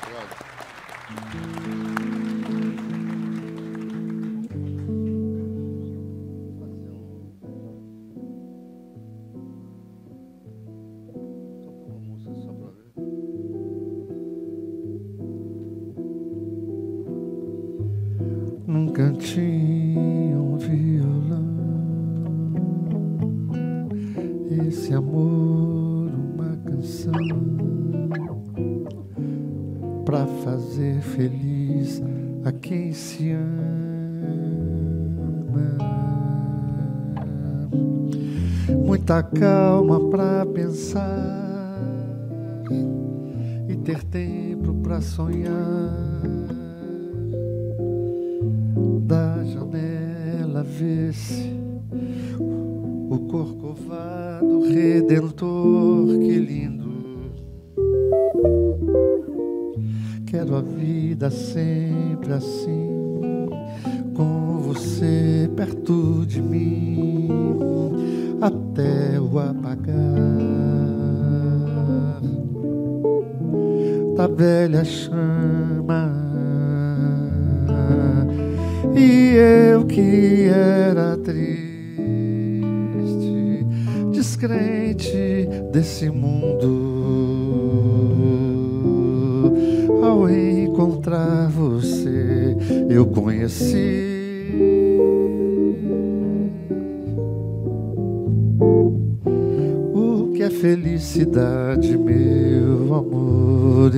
Num cantinho um violão, esse amor uma canção pra fazer feliz a quem se ama. Muita calma pra pensar e ter tempo pra sonhar. Da janela vê-se o corcovado redentor, que lindo. Quero a vida sempre assim, com você perto de mim, até o apagar da velha chama. E eu que era triste, descrente desse mundo, ao encontrar você eu conheci o que é felicidade, meu amor.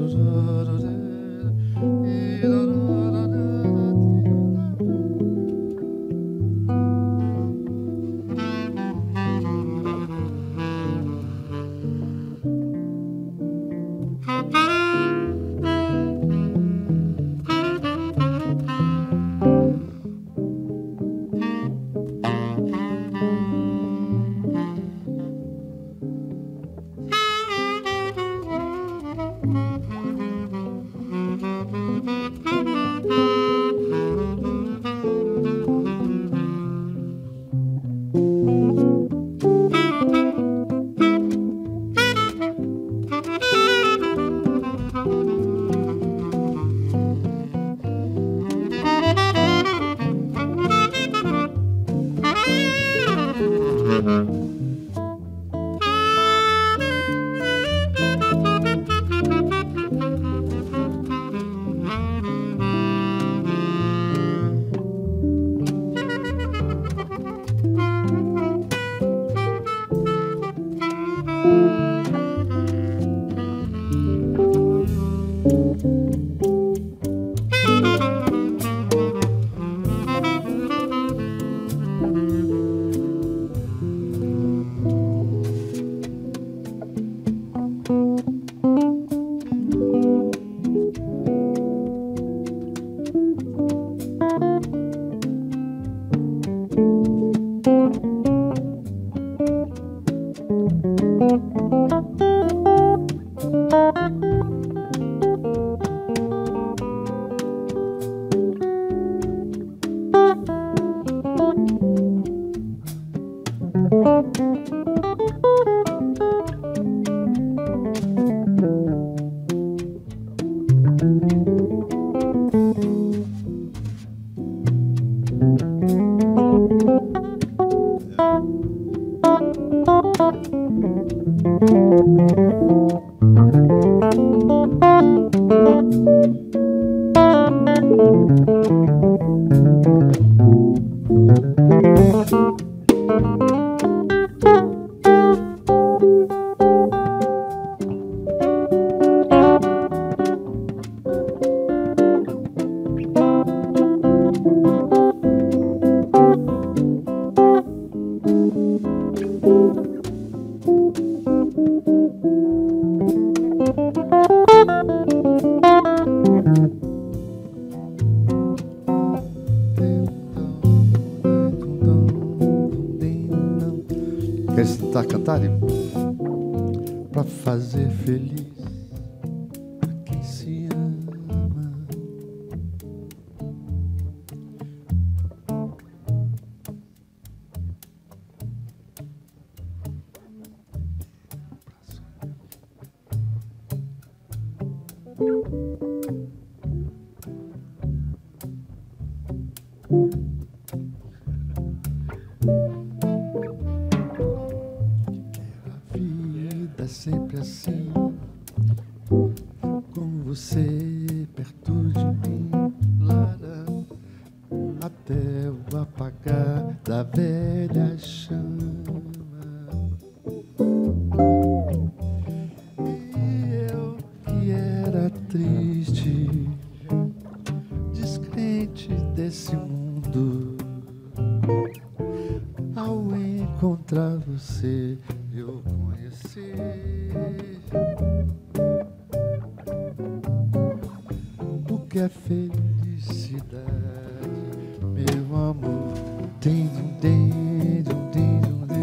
Queres tentar cantar? Pra fazer feliz a quem se ama. A vida é sempre assim, com você perto de mim, Lara, até o apagar da velha chama. E eu que era triste, descrente desse mundo, ao encontrar você eu conheci o que é felicidade, meu amor. Din, din, din, din, din,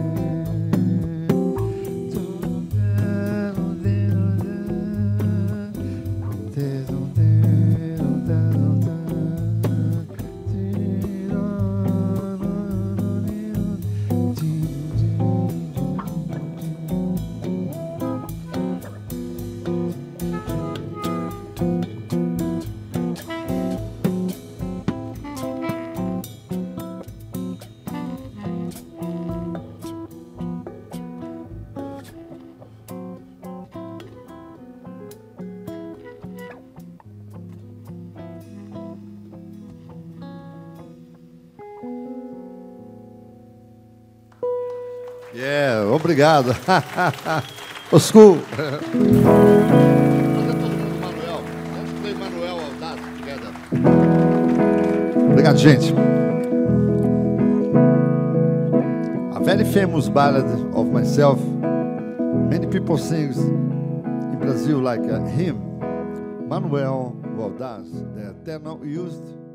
Yeah, obrigado. Oscu. Obrigado, gente. A very famous ballad of myself. Many people sing in Brazil like him, Manuel Valdaz, the tenor used